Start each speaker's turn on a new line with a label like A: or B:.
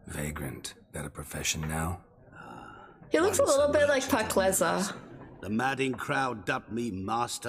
A: Vagrant. That a profession now?
B: He looks a little bit like Pakleza.
C: The madding crowd dubbed me Master